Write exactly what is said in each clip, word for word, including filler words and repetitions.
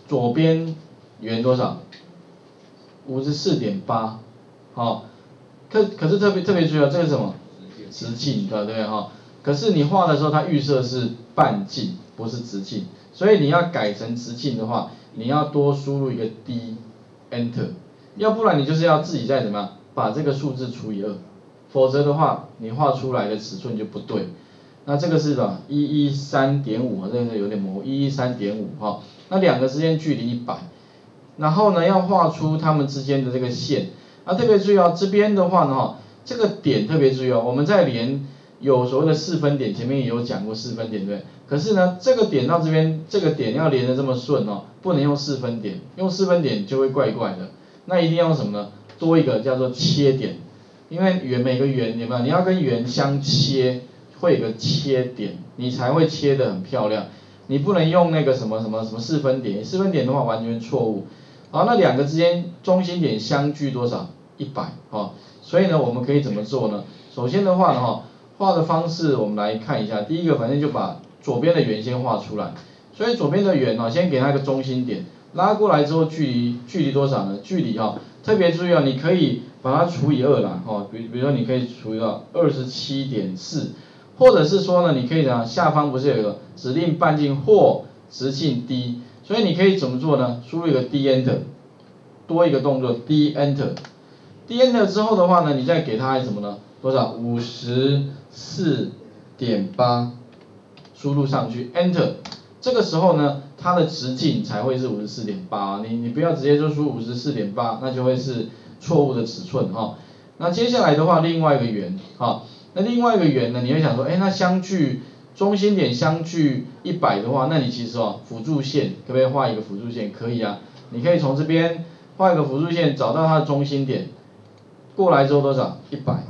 左边圆多少？五十四点八，好，可可是特别特别注意哦，这个是什么？直径，对不对哈？可是你画的时候，它预设是半径，不是直径，所以你要改成直径的话，你要多输入一个 D Enter， 要不然你就是要自己再怎么样把这个数字除以二，否则的话你画出来的尺寸就不对。那这个是什么？一一三点五，这个有点模糊，一一三点五哈。那两个之间距离一百，然后呢要画出它们之间的这个线。啊，特别注意哦，这边的话呢哈，这个点特别注意哦，我们在连有所谓的四分点，前面也有讲过四分点，对不对？可是呢，这个点到这边，这个点要连得这么顺哦，不能用四分点，用四分点就会怪怪的。那一定要用什么呢？多一个叫做切点，因为圆每个圆有没有？你要跟圆相切，会有个切点，你才会切得很漂亮。你不能用那个什么什么什么四分点，四分点的话完全错误。好，那两个之间中心点相距多少？一百，好，所以呢，我们可以怎么做呢？首先的话呢，哈，画的方式我们来看一下。第一个，反正就把左边的圆先画出来。所以左边的圆呢，先给它一个中心点，拉过来之后距离距离多少呢？距离哈，特别注意啊，你可以把它除以二啦，哈，比比如说你可以除以到二十七点四，或者是说呢，你可以讲下方不是有个指定半径或直径 D， 所以你可以怎么做呢？输入一个 D Enter， 多一个动作 D Enter。D Enter 之后的话呢，你再给它什么呢？多少？五十四点八，输入上去 Enter， 这个时候呢，它的直径才会是五十四点八，你你不要直接就输五十四点八，那就会是错误的尺寸哈。那接下来的话，另外一个圆哈，那另外一个圆呢，你会想说，哎，那相距中心点相距一百的话，那你其实哦，辅助线可不可以画一个辅助线？可以啊，你可以从这边画一个辅助线，找到它的中心点。过来之后多少？一百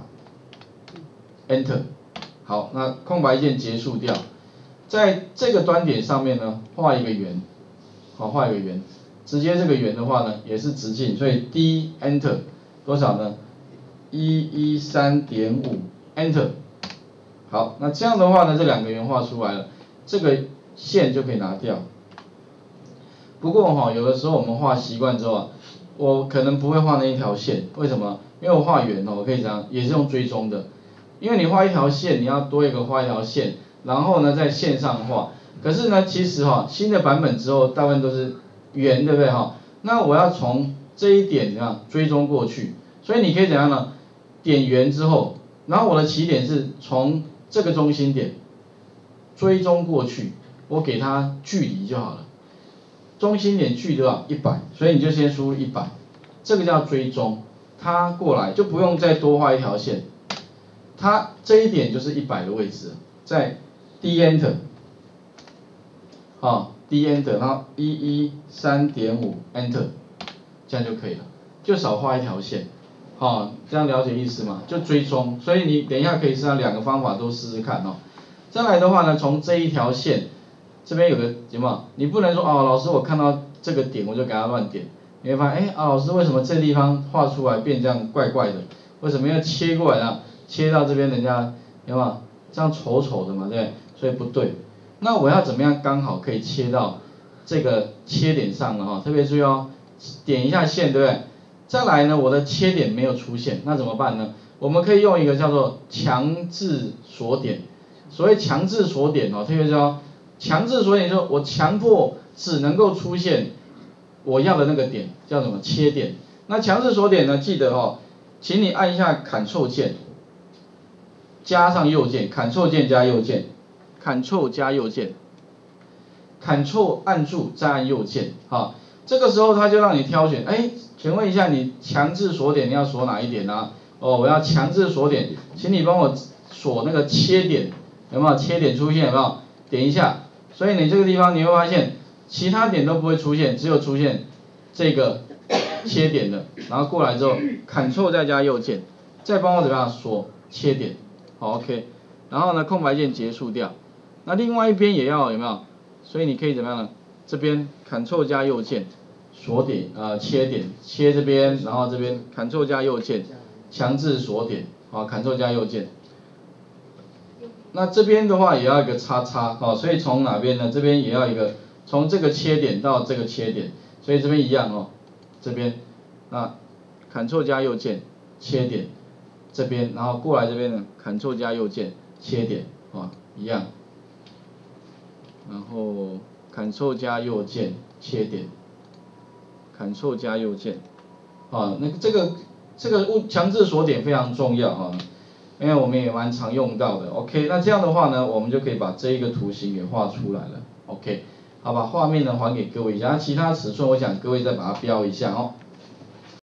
，Enter， 好，那空白键结束掉，在这个端点上面呢，画一个圆，好，画一个圆，直接这个圆的话呢，也是直径，所以 D Enter 多少呢？一一三点五 Enter， 好，那这样的话呢，这两个圆画出来了，这个线就可以拿掉。不过哈，有的时候我们画习惯之后啊，我可能不会画那一条线，为什么？因为我画圆哦，我可以这样，也是用追踪的。因为你画一条线，你要多一个画一条线，然后呢在线上画。可是呢，其实哈，新的版本之后大部分都是圆，对不对哈？那我要从这一点怎样追踪过去？所以你可以怎样呢？点圆之后，然后我的起点是从这个中心点追踪过去，我给它距离就好了。中心点距离多少？一百，所以你就先输入一百，这个叫追踪。它过来就不用再多画一条线，它这一点就是一百的位置，在 D Enter， 啊 D Enter， 然后一一三点五 Enter， 这样就可以了，就少画一条线，好，这样了解意思吗？就追踪，所以你等一下可以试下两个方法都试试看哦。再来的话呢，从这一条线这边有个有没有？你不能说哦，老师我看到这个点我就给它乱点。你会发现，哎，啊，老师为什么这地方画出来变这样怪怪的？为什么要切过来呢？切到这边人家有没有？这样丑丑的嘛，对不对？所以不对。那我要怎么样刚好可以切到这个切点上呢？哈，特别注意哦，点一下线，对不对？再来呢，我的切点没有出现，那怎么办呢？我们可以用一个叫做强制锁点。所谓强制锁点哦，特别注意哦，强制锁点就是我强迫只能够出现我要的那个点叫什么？切点。那强制锁点呢？记得哦，请你按一下 Ctrl 键，加上右键 ，Ctrl 键加右键 ，Ctrl 加右键 ，Ctrl 按住再按右键，好，这个时候它就让你挑选，哎，请问一下你强制锁点你要锁哪一点呢？哦，我要强制锁点，请你帮我锁那个切点，有没有切点出现？有没有？点一下，所以你这个地方你会发现。其他点都不会出现，只有出现这个切点的，然后过来之后 ，Ctrl 再加右键，再帮我怎么样锁切点，好 OK， 然后呢空白键结束掉，那另外一边也要有没有？所以你可以怎么样呢？这边 Ctrl 加右键锁点呃切点，切这边，然后这边 Ctrl 加右键强制锁点，好 Ctrl 加右键。那这边的话也要一个叉叉，好，所以从哪边呢？这边也要一个从这个切点到这个切点，所以这边一样哦，这边那 Ctrl 加右键切点，这边然后过来这边呢 Ctrl 加右键切点啊一样，然后 Ctrl 加右键切点 ，Ctrl 加右键，啊那个这个这个物强制锁点非常重要啊。因为我们也蛮常用到的 ，OK， 那这样的话呢，我们就可以把这一个图形给画出来了 ，OK， 好，把画面呢还给各位一下，其他尺寸我想各位再把它标一下哦。